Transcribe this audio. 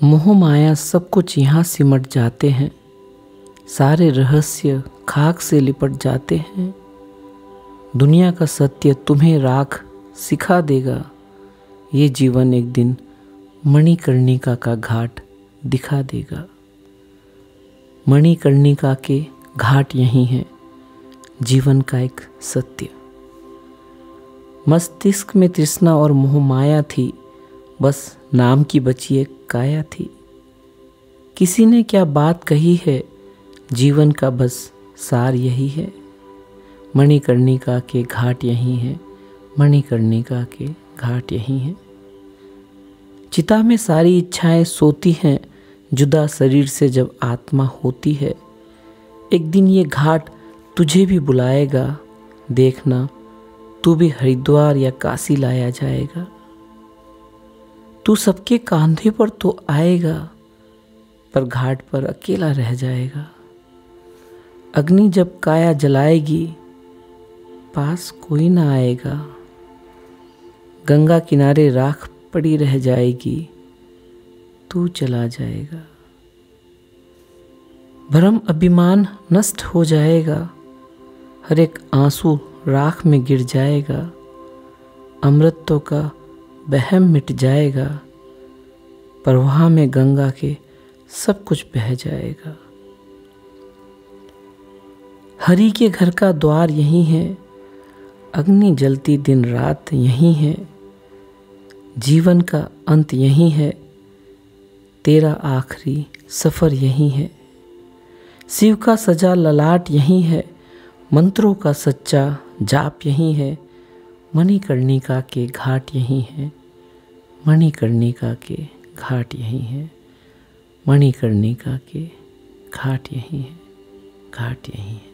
मोह माया सब कुछ यहाँ सिमट जाते हैं, सारे रहस्य खाक से लिपट जाते हैं। दुनिया का सत्य तुम्हें राख सिखा देगा, ये जीवन एक दिन मणिकर्णिका का घाट दिखा देगा। मणिकर्णिका के घाट यही है, जीवन का एक सत्य। मस्तिष्क में तृष्णा और मोह माया थी, बस नाम की बची एक काया थी। किसी ने क्या बात कही है, जीवन का बस सार यही है। मणिकर्णिका के घाट यही है, मणिकर्णिका के घाट यही है। चिता में सारी इच्छाएं सोती हैं, जुदा शरीर से जब आत्मा होती है। एक दिन ये घाट तुझे भी बुलाएगा, देखना तू भी हरिद्वार या काशी लाया जाएगा। तू सबके कांधे पर तो आएगा, पर घाट पर अकेला रह जाएगा। अग्नि जब काया जलाएगी, पास कोई ना आएगा। गंगा किनारे राख पड़ी रह जाएगी, तू चला जाएगा। भ्रम अभिमान नष्ट हो जाएगा, हर एक आंसू राख में गिर जाएगा। अमृतों का वहम मिट जाएगा, प्रवाह में गंगा के सब कुछ बह जाएगा। हरि के घर का द्वार यही है, अग्नि जलती दिन रात यही है। जीवन का अंत यही है, तेरा आखिरी सफर यही है। शिव का सजा ललाट यही है, मंत्रों का सच्चा जाप यही है। मणिकर्णिका के घाट यही है, मणिकर्णिका के घाट यही है। मणिकर्णिका के घाट यही है, घाट यही है।